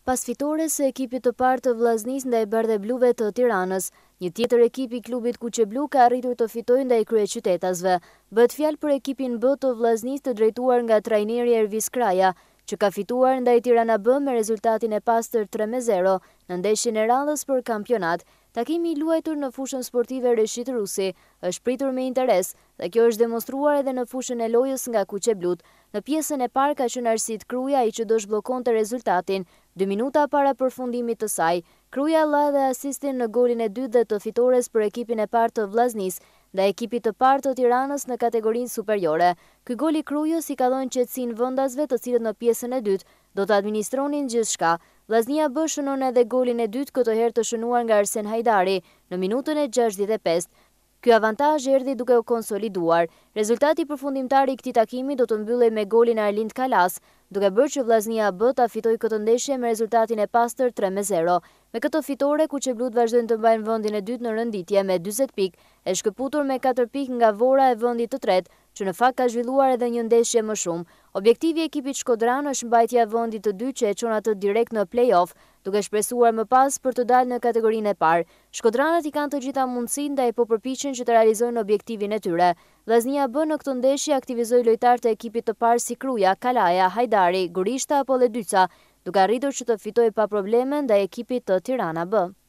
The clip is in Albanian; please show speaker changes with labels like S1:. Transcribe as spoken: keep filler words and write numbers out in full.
S1: Pas fitores së ekipit të parë të Vllaznisë ndaj Bardhë Bluve të Tiranës, një tjetër ekip i klubit Kuqeblu ka arritur të fitojë ndaj kryeqytetasve. Bëhet fjalë për ekipin B të Vllaznisë të drejtuar nga trajneri Ervis Kraja, që ka fituar ndaj Tirana B me rezultatin e pastër tre me zero në ndeshjen e radhës për kampionat. Takimi i luajtur në fushën sportive Reshit Rusi është pritur me interes dhe kjo është demonstruar edhe në fushën e lojës nga Kuqeblut. Në pjesën e parë ka qenë Arsit Kruja ai që do zhbllokonte rezultatin. Dy minuta para përfundimit të saj, Kruja la dhe asistin në golin e dytë dhe të fitores për ekipin e parë të Vllaznisë ndaj ekipit të parë të Tiranës në kategorinë superiore. Ky gol i Krujës i ka dhënë qetësinë vendasve të cilët në pjesën e dytë do të administronin gjithçka. Vllaznia B shënon edhe golin e dytë, këtë herë të shënuar nga Arsen Hajdari në minutën e gjashtëdhjetë e pestë. Ky avantazh erdhi duke u konsoliduar. Rezultati përfundimtar i këtij takimi do të mbyllej me golin e Arlind Kalas, duke bërë që Vllaznia B ta fitojë këtë ndeshje me rezultatin e pastër tre me zero. Me këtë fitore, Kuqeblut vazhdojnë të mbajnë vendin e dytë në rënditje me dyzet pikë, e shkëputur me katër pikë nga Vora e vendit të tretë, që në fakt ka zhvilluar edhe një ndeshje më shumë. Objektivi i ekipit shkodran është mbajtja e vendit të dytë që e çon atë direkt në play-off, duke shpresuar më pas për të dalë në kategorinë e parë. Shkodranët i kanë të gjitha mundësinë ndaj po përpiqen që të realizojnë objektivin e tyre. Vllaznia B në këtë ndeshje aktivizoi lojtarët e ekipit të parë si Kruja, Kalaja, Hajdari, Gurishta apo Ledyca, duke arritur që të fitojë pa probleme ndaj ekipit të Tirana B.